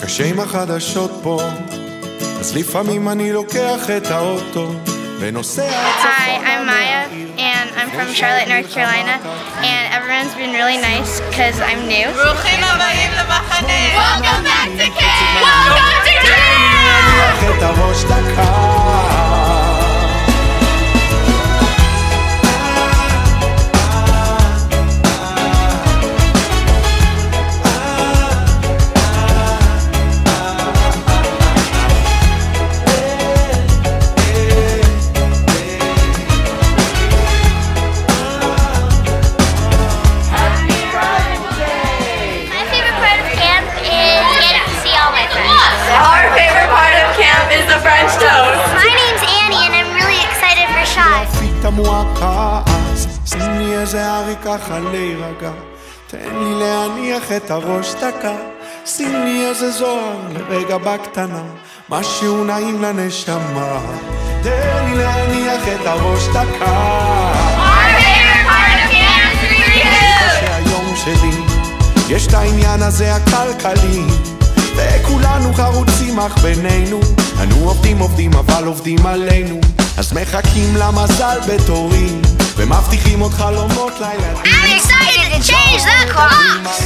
קשה עם החדשות פה, אז לפעמים אני לוקח את האוטו ונוסע צפונה. Hi, I'm Maya and I'm from Charlotte, North Carolina, and everyone's been really nice because I'm new. ברוכים הבאים למחנה! Welcome back to camp! Welcome to camp! את הראש דקה שים לי איזה ארי ככה להירגע, תן לי להניח את הראש דקה, שים לי איזה זוהר לרגע בקטנה, משהו נעים לנשמה, תן לי להניח את הראש דקה. שהיום שלי יש את העניין הזה הכלכלי, וכולנו חרוצים אך בינינו, אנו עובדים אבל עובדים עלינו, אז מחכים למזל בתורים ומבטיחים עוד חלומות לילדים. I'm excited to change the clocks!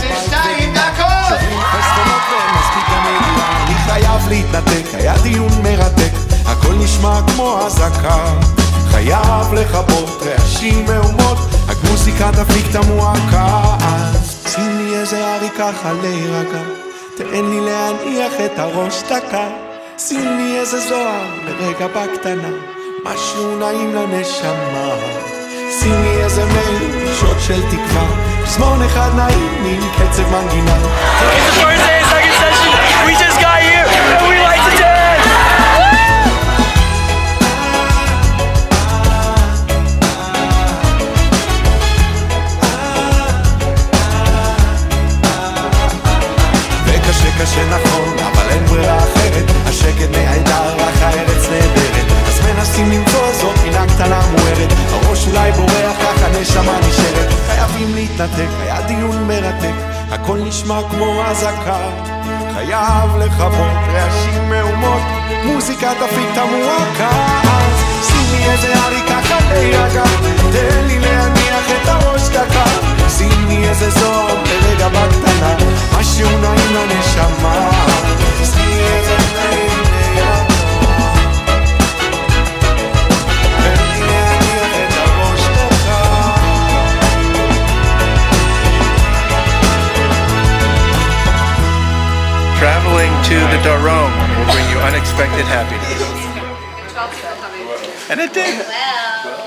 אני חייב להתנתק, היה דיון מרתק, הכל נשמע כמו הזקה, חייב לכבות רעשים מהומות, רק מוזיקה תפיק את המועקה, אז שים לי איזה ארי ככה להירגע, תן לי להניח את הראש דקה, שים לי איזה זוהר לרגע בקטנה, משהו נעים לנשמה, שים לי איזה מייל, שוט של תקווה, פזמון אחד נעים עם קצב מנגינה. It's the first day of second session, we just got here, and we like to dance! וקשה קשה נכון, אבל אין ברירה אחרת, השקט נהדר, רק הארץ נהדרת, אז מנסים למצוא זאת פינה קטנה מוארת, הראש אולי בורח, ככה נשמה נשארת, חייבים להתנתק, היה דיון מרתק, הכל נשמע כמו הזקה, חייב לכבות רעשים מהומות, מוזיקה תפיק את המועקה, אז שים לי איזה ארי ככה להירגע, תן לי להניח את הראש דקה, שים לי איזה זוהר לרגע בקטנה, משהו נעים לנשמה, שים לי איזה נעים להירגע, Traveling to the Darom will bring you unexpected happiness. And it did. Well.